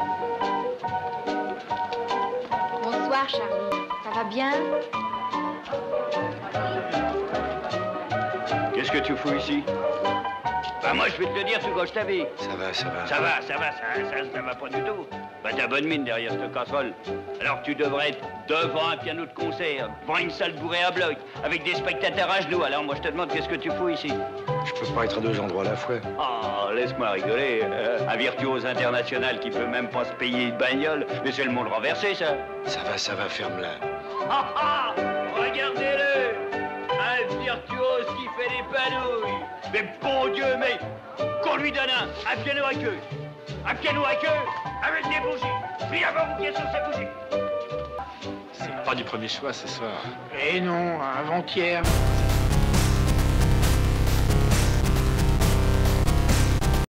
Bonsoir, Charlie. Ça va bien? Qu'est-ce que tu fous ici? Bah moi, je vais te le dire, tu gauches ta vie. Ça va. Ça va pas du tout. Bah t'as bonne mine derrière cette casserole. Alors tu devrais être devant un piano de concert, devant une salle bourrée à bloc, avec des spectateurs à genoux. Alors moi je te demande qu'est-ce que tu fous ici? Je peux pas être à deux endroits à la fois. Oh, laisse-moi rigoler. Un virtuose international qui peut même pas se payer une bagnole. Mais c'est le monde renversé, ça. Ça va, ferme-la. Ah, regardez-le. Un virtuose qui fait des panouilles. Mais bon Dieu, mais qu'on lui donne un piano à queue. Un piano à queue avec des bougies. Puis avant vous pieds sur ces bougies. C'est pas du premier choix ce soir. Eh non, avant-hier.